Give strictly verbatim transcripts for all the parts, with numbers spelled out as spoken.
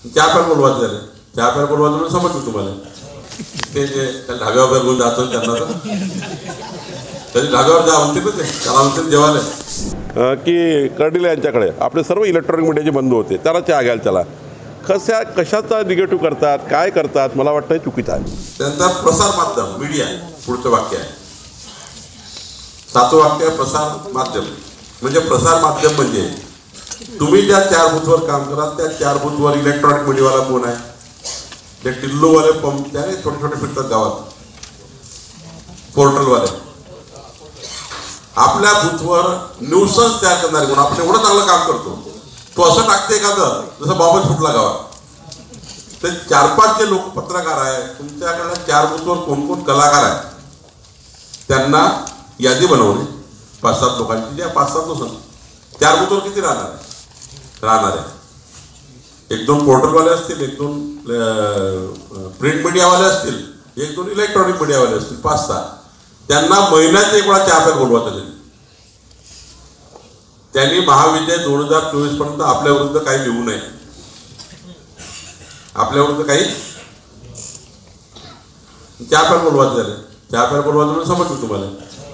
चहा प्यायला बोलवायचं झालं, चहा प्यायला बोलवायचं म्हणून समजतो तुम्हाला ते जे ढाब्यावर घेऊन जातो त्यांना तरी ढाब्यावर जा म्हणते ना ते त्याला म्हणते जेवायला की कर्डिले यांच्याकडे आपले सर्व इलेक्ट्रॉनिक मीडियाचे बंधू होते, त्याला चहा घ्यायला चला. कशा कशाचा निगेटिव्ह करतात, काय करतात, मला वाटतं चुकीचं आहे. त्यानंतर प्रसार माध्यम मीडिया पुढचं वाक्य आहे, सातवं वाक्य आहे प्रसार माध्यम. म्हणजे प्रसार माध्यम म्हणजे तुम्ही ज्या चार बूथवर काम कराल त्या चार बूथवर इलेक्ट्रॉनिक मीडियावाला कोण आहे? ते टिल्लूवाले पंप त्याने छोटे छोटे फिरतात गावात, पोर्टलवाले. आपल्या बूथवर न्यूसन्स तयार करणारे कोण? आपण एवढं चांगलं काम करतो, तो असं टाकते एखादं जसं बाबत फुटला गावात. ते चार पाच जे लोक पत्रकार आहे तुमच्याकडे चार बूथवर कोण कोण कलाकार आहे त्यांना यादी बनवणे, पाच सात लोकांची, ज्या पाच सात दिवसांनी चार बूथवर किती राहणार राहणार आहे? एक दोन पोर्टलवाले असतील, एक दोन प्रिंट मीडियावाले असतील, एक दोन इलेक्ट्रॉनिक मीडियावाले असतील, पाच सहा. त्यांना महिन्यात एक वेळा चहा प्यायला बोलवायचं. त्यांनी महाविद्यालय दोन हजार चोवीस पर्यंत आपल्या विरुद्ध काही लिहू नये, आपल्या विरुद्ध काही चहा प्यायला बोलवायचं झालं, चहा प्यायला बोलवायचं म्हणून समजतो तुम्हाला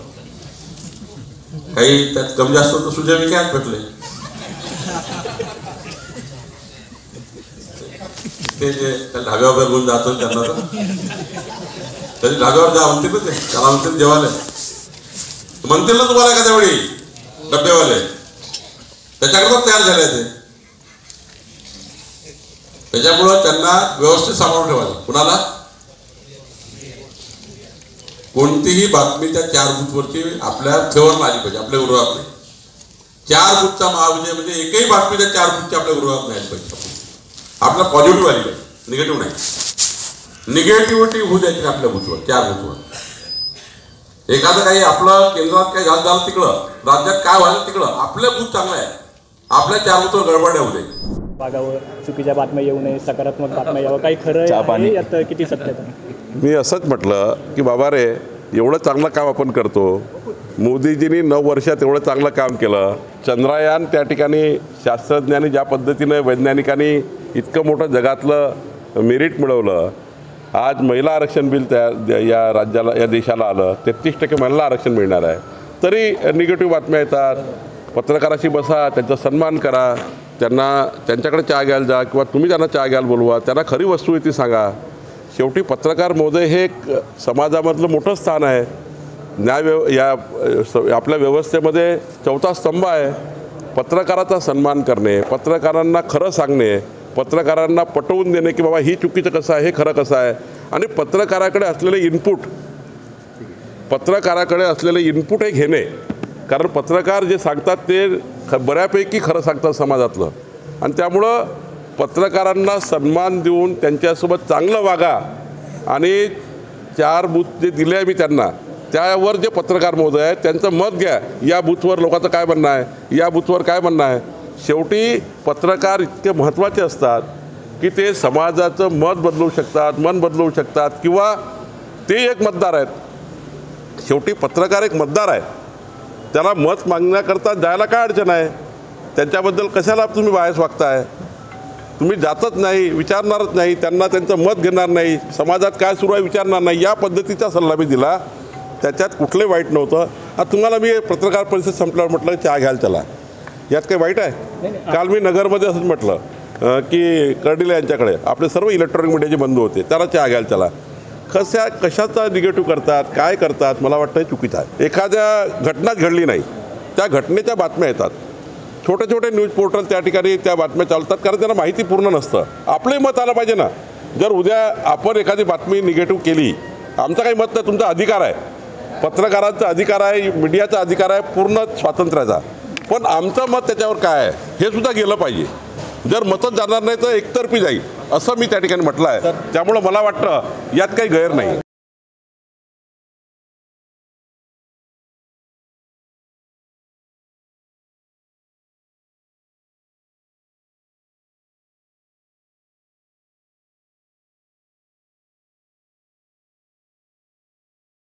काही त्यात कमी जास्त तर सुजय विखे भेटले ते जे ढाब्यावर घेऊन जातो त्यांना तरी ढाब्यावर जा म्हणते ना ते त्याला म्हणते जेवायला म्हणतील ना तुम्हाला एखाद्या वेळी डब्बेवाले, त्याच्याकरता तयार झाले ते. त्याच्यामुळं त्यांना व्यवस्थित सांभाळून ठेवायचं. कुणाला कोणतीही बातमी त्या चार बूथवरची आपल्या फेवरला आली पाहिजे, आपल्या विरोधात नाही. चार बूथचा महाविजय म्हणजे एकही बातमी त्या चार बूथची आपल्या विरोधात नाही आली पाहिजे. आपला पॉझिटिव्ह आली पाहिजे, निगेटिव्ह नाही. निगेटिव्हिटी होऊ द्यायची आपल्या बूथवर, चार बूथवर. एखादं काही आपलं केंद्रात काही झालं झालं तिकडं, राज्यात काय व्हायचं तिकडं, आपलं बूथ चांगलं आहे, आपल्या चार बूथवर गडबड होऊ दे. भागावर चुकीच्या बातम्या येऊ नये, सकारात्मक बातम्या यावं, काही खरं आहे यात किती सत्यता? मी असंच म्हटलं की बाबा रे, एवढं चांगलं काम आपण करतो, मोदीजींनी नऊ वर्षात एवढं चांगलं काम केलं. चंद्रयान त्या ठिकाणी शास्त्रज्ञांनी ज्या पद्धतीनं, वैज्ञानिकांनी इतकं मोठं जगातलं मेरिट मिळवलं. आज महिला आरक्षण बिल त्या या राज्याला, या देशाला आलं, तेहतीस टक्के महिला आरक्षण मिळणार आहे. तरी निगेटिव्ह बातम्या येतात. पत्रकाराशी बसा, त्यांचा सन्मान करा, त्यांना त्यांच्याकडे चहा घ्यायला जा किंवा तुम्ही त्यांना चहा घ्यायला बोलवा, त्यांना खरी वस्तू आहे ती सांगा. शेवटी पत्रकार महोदय हे एक समाजामधलं मोठं स्थान आहे. न्याय व्यव या आपल्या व्यवस्थेमध्ये चौथा स्तंभ आहे. पत्रकाराचा सन्मान करणे, पत्रकारांना खरं सांगणे, पत्रकारांना पटवून देणे की बाबा ही चुकीचं कसं आहे, हे खरं कसं आहे. आणि पत्रकाराकडे असलेले इनपुट पत्रकाराकडे असलेले इनपुट हे घेणे. कारण पत्रकार जे सांगतात ते ख बऱ्यापैकी खरं सांगतात समाजातलं. आणि त्यामुळं पत्रकारांना सन्मान देऊन त्यांच्यासोबत चांगलं वागा. आणि चार बूथ जे दिले आहे मी त्यांना, त्यावर जे पत्रकार महोदय आहेत त्यांचं मत घ्या. या बूथवर लोकांचं काय म्हणणं आहे, या बूथवर काय म्हणणं आहे. शेवटी पत्रकार इतके महत्त्वाचे असतात की ते समाजाचं मत बदलवू शकतात, मन बदलवू शकतात, किंवा ते एक मतदार आहेत. शेवटी पत्रकार एक मतदार आहे, त्याला मत मागण्याकरता जायला काय अडचण आहे. त्यांच्याबद्दल कशाला तुम्ही बायस वागताय? तुम्ही जातच नाही, विचारणारच नाही, त्यांना त्यांचं मत घेणार नाही, समाजात काय सुरू आहे विचारणार नाही. या पद्धतीचा सल्ला मी दिला, त्याच्यात कुठलंही वाईट नव्हतं. आता तुम्हाला मी पत्रकार परिषद संपल्यावर म्हटलं चहा घ्यायला चला, यात काही वाईट आहे? काल मी नगरमध्ये असंच म्हटलं की कर्डिले यांच्याकडे आपले सर्व इलेक्ट्रॉनिक मीडियाचे बंधू होते, त्याला चहा घ्यायला चला. कशा कशाचा निगेटिव्ह करतात, काय करतात, मला वाटतं चुकीचं आहे. एखाद्या घटनाच घडली नाही, त्या घटनेच्या बातम्या येतात. छोटे छोटे न्यूज पोर्टल त्या ठिकाणी त्या बातम्या चालतात, कारण त्यांना माहिती पूर्ण नसतं. आपलंही मत आलं पाहिजे ना. जर उद्या आपण एखादी बातमी निगेटिव्ह केली, आमचं काही मत नाही, तुमचा अधिकार आहे, पत्रकारांचा अधिकार आहे, मीडियाचा अधिकार आहे, पूर्ण स्वातंत्र्याचा. पण आमचं मत त्याच्यावर काय आहे हे सुद्धा गेलं पाहिजे. जर मतच जाणार नाही तर एकतर्फी जाईल, असं मी त्या ठिकाणी म्हटलं आहे. त्यामुळं मला वाटतं यात काही गैर नाही.